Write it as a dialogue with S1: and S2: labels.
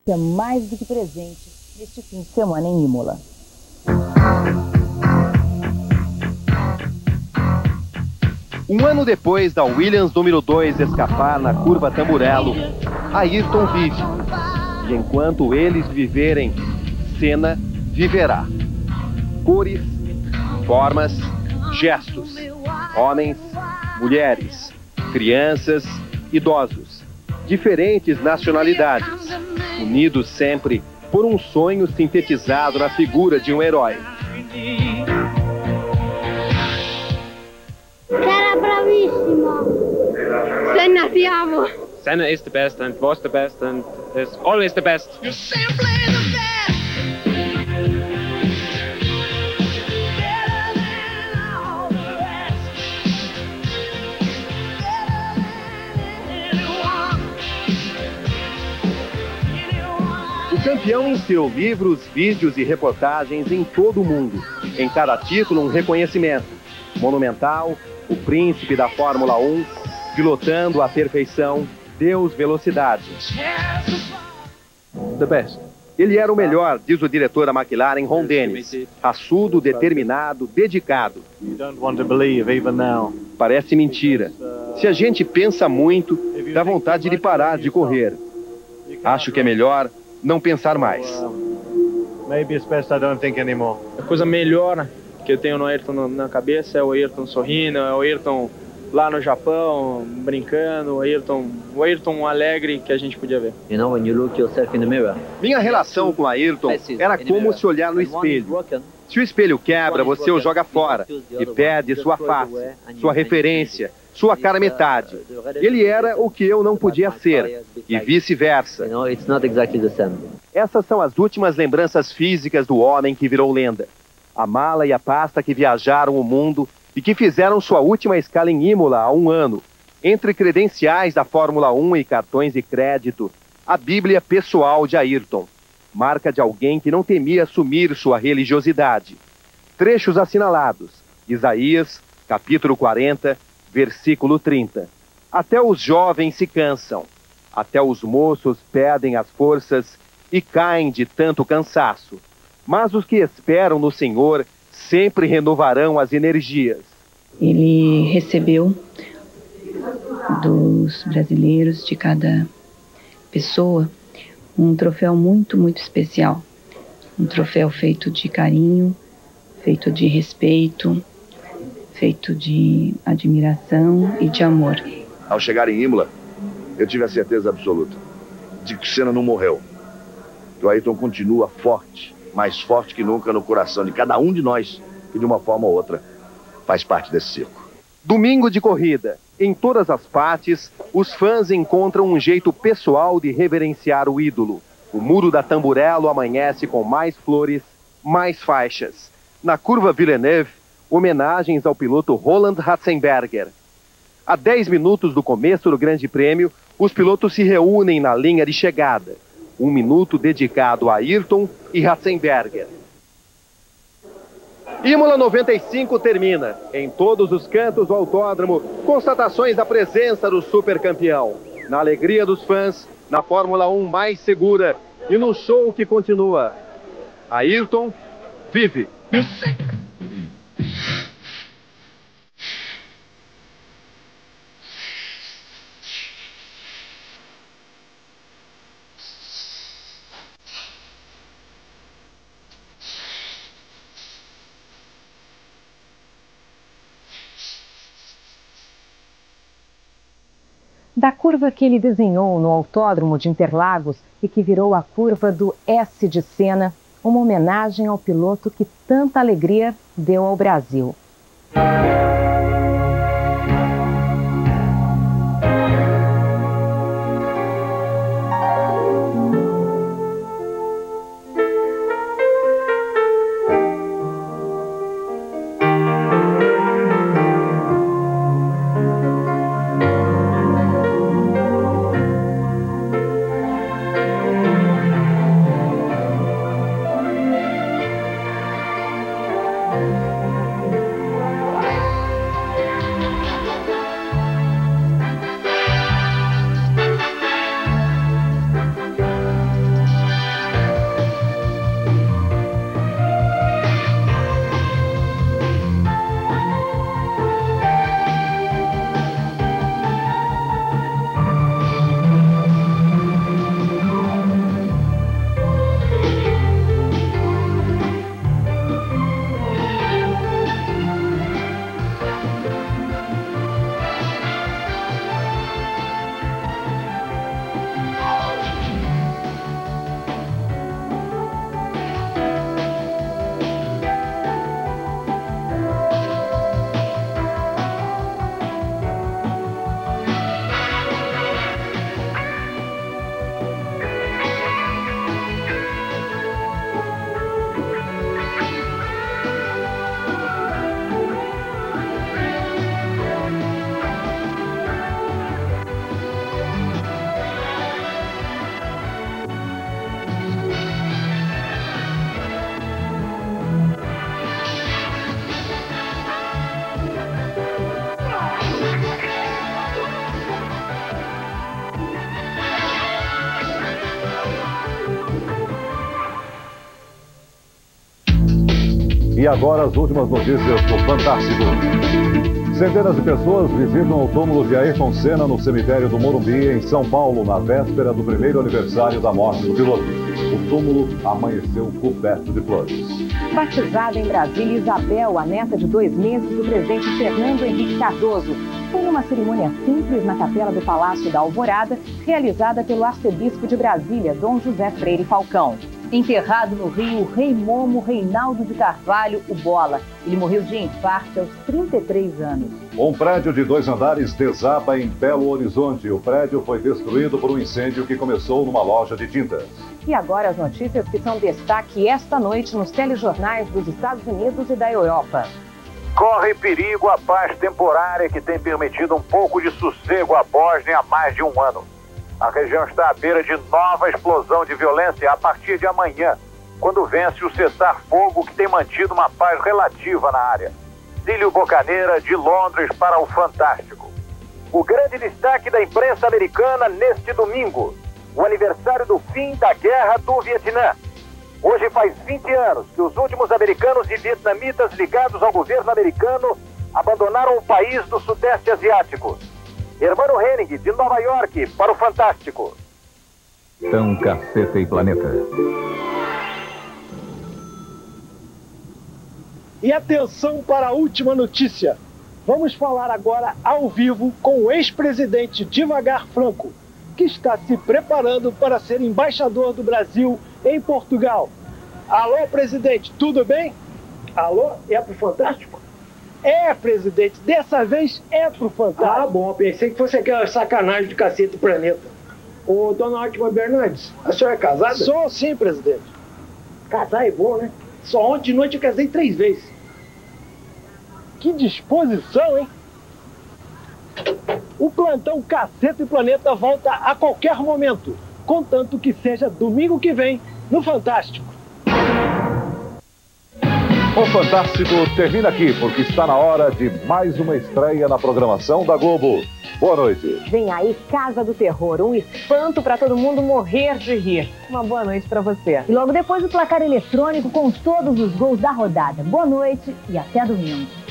S1: É mais do que presente neste fim de semana em Imola.
S2: Um ano depois da Williams número 2 escapar na curva Tamburello, Ayrton vive. E enquanto eles viverem, Senna viverá. Cores, formas, gestos, homens, mulheres, crianças, idosos, diferentes nacionalidades, unidos sempre por um sonho sintetizado na figura de um herói.
S3: Era bravissimo. Senna ti amo.
S4: Senna is the best and was the best and is always the best.
S2: O campeão inspirou livros, vídeos e reportagens em todo o mundo. Em cada título, um reconhecimento. Monumental, o príncipe da Fórmula 1, pilotando à perfeição, Deus Velocidade.
S4: The best.
S2: Ele era o melhor, diz o diretor da McLaren, Ron Dennis. Raçudo, determinado, dedicado. Parece mentira. Se a gente pensa muito, dá vontade de parar de correr. Acho que é melhor não pensar mais.
S4: A coisa melhor que eu tenho no Ayrton na cabeça é o Ayrton sorrindo, é o Ayrton lá no Japão brincando, o Ayrton alegre que a gente podia ver.
S2: Minha relação com Ayrton era como se olhar no espelho. Se o espelho quebra, você o joga fora e perde sua face, sua referência, sua cara metade. Ele era o que eu não podia ser, e vice-versa. Essas são as últimas lembranças físicas do homem que virou lenda. A mala e a pasta que viajaram o mundo e que fizeram sua última escala em Imola há um ano. Entre credenciais da Fórmula 1 e cartões de crédito, a Bíblia pessoal de Ayrton. Marca de alguém que não temia assumir sua religiosidade. Trechos assinalados. Isaías, capítulo 40, versículo 30. Até os jovens se cansam. Até os moços perdem as forças e caem de tanto cansaço. Mas os que esperam no Senhor sempre renovarão as energias.
S5: Ele recebeu dos brasileiros, de cada pessoa, um troféu muito, muito especial. Um troféu feito de carinho, feito de respeito, feito de admiração e de amor.
S6: Ao chegar em Imola, eu tive a certeza absoluta de que Senna não morreu. Que o Ayrton continua forte, mais forte que nunca no coração de cada um de nós, que de uma forma ou outra faz parte desse circo.
S2: Domingo de corrida. Em todas as partes, os fãs encontram um jeito pessoal de reverenciar o ídolo. O muro da Tamburello amanhece com mais flores, mais faixas. Na curva Villeneuve, homenagens ao piloto Roland Ratzenberger. A 10 minutos do começo do Grande Prêmio, os pilotos se reúnem na linha de chegada. Um minuto dedicado a Ayrton e Ratzenberger. Imola 95 termina. Em todos os cantos do autódromo, constatações da presença do supercampeão. Na alegria dos fãs, na Fórmula 1 mais segura e no show que continua. Ayrton vive.
S1: Da curva que ele desenhou no Autódromo de Interlagos e que virou a curva do S de Senna, uma homenagem ao piloto que tanta alegria deu ao Brasil.
S7: E agora as últimas notícias do Fantástico. Centenas de pessoas visitam o túmulo de Ayrton Senna no cemitério do Morumbi, em São Paulo, na véspera do primeiro aniversário da morte do piloto. O túmulo amanheceu coberto de flores.
S1: Batizada em Brasília, Isabel, a neta de 2 meses do presidente Fernando Henrique Cardoso, foi numa cerimônia simples na capela do Palácio da Alvorada, realizada pelo arcebispo de Brasília, Dom José Freire Falcão. Enterrado no Rio, o rei Momo Reinaldo de Carvalho, o Bola. Ele morreu de infarto aos 33 anos.
S7: Um prédio de 2 andares desaba em Belo Horizonte. O prédio foi destruído por um incêndio que começou numa loja de tintas.
S1: E agora as notícias que são destaque esta noite nos telejornais dos Estados Unidos e da Europa.
S8: Corre perigo a paz temporária que tem permitido um pouco de sossego à Bósnia há mais de um ano. A região está à beira de nova explosão de violência a partir de amanhã, quando vence o cessar-fogo que tem mantido uma paz relativa na área. Cílio Bocaneira, de Londres, para o Fantástico. O grande destaque da imprensa americana neste domingo: o aniversário do fim da Guerra do Vietnã. Hoje faz 20 anos que os últimos americanos e vietnamitas ligados ao governo americano abandonaram o país do Sudeste Asiático. Hermano Henning, de Nova York, para o Fantástico.
S9: Tão Caceta e Planeta.
S10: E atenção para a última notícia. Vamos falar agora ao vivo com o ex-presidente Devagar Franco, que está se preparando para ser embaixador do Brasil em Portugal. Alô, presidente, tudo bem? Alô, é pro Fantástico? É, presidente, dessa vez é pro Fantástico. Ah, bom, pensei que fosse aquela sacanagem de Caceta e Planeta. Ô, dona Ótima Bernardes, a senhora é casada? Sou sim, presidente. Casar é bom, né? Só ontem de noite eu casei 3 vezes. Que disposição, hein? O plantão Caceta e Planeta volta a qualquer momento, contanto que seja domingo que vem, no Fantástico.
S7: O Fantástico termina aqui, porque está na hora de mais uma estreia na programação da Globo. Boa noite.
S1: Vem aí Casa do Terror, um espanto para todo mundo morrer de rir. Uma boa noite para você.
S11: E logo depois o placar eletrônico com todos os gols da rodada. Boa noite e até domingo.